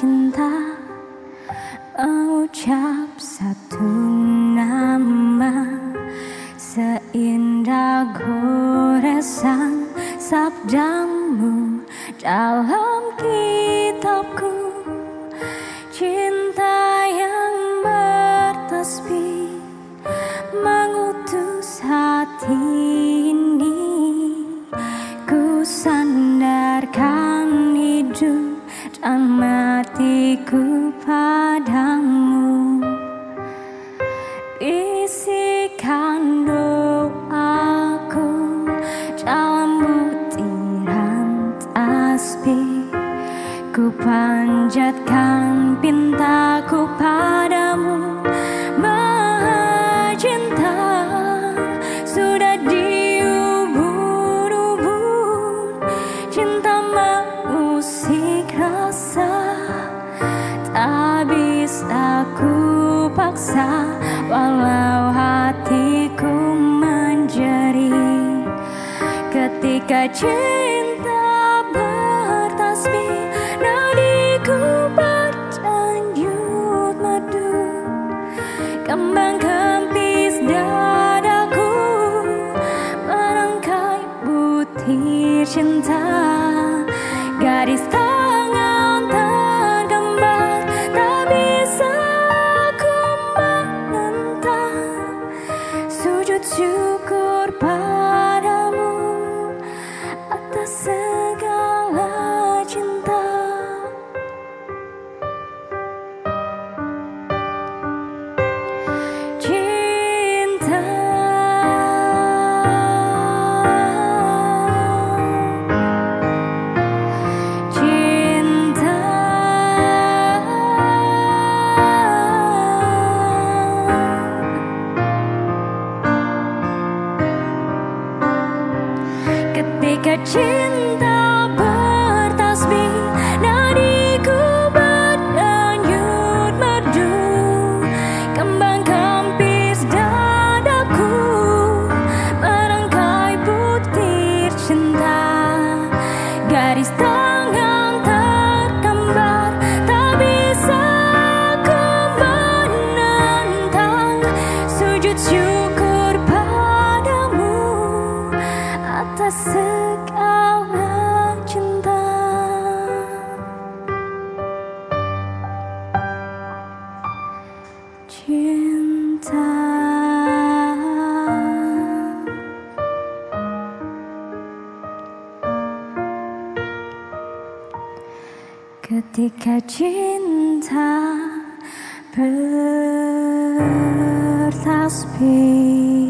cinta, mengucap satu nama, seindah goresan sabdamu dalam kitabku. Cinta yang bertasbih mengutus hati ini, ku sandarkan hidup dan matiku padamu. Bisikan doaku dalam butiran tasbih, ku panjatkan pintaku padamu. Maha cinta sudah diubur-ubur, cinta mengusik rasa, tak bisa ku paksa walau hatiku menjerit. Ketika cinta bertasbih, nadiku berdenyut merdu, kembang kempis dadaku merangkai butir cinta. Garis tangan tergambar, tak bisa ku menentang. Sujud syukur padamu atas segala cinta. Ketika cinta bertasbih, nadiku berdenyut merdu, kembang kempis dadaku merangkai butir cinta. Garis tangan tergambar, tak bisa ku menentang. Sujud syukur padamu atas segala cinta. Cinta. Ketika cinta bertasbih.